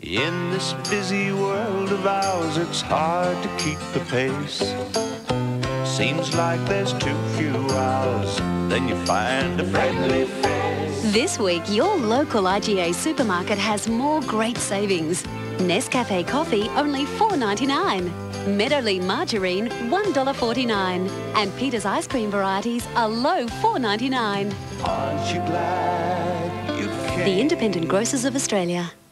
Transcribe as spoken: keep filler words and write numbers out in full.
In this busy world of ours, it's hard to keep the pace. Seems like there's too few hours, then you find a friendly face. This week, your local I G A supermarket has more great savings. Nescafe coffee, only four ninety-nine. Meadowlea margarine, one dollar forty-nine. And Peter's ice cream varieties, a low four ninety-nine. Aren't you glad you came? The Independent Grocers of Australia.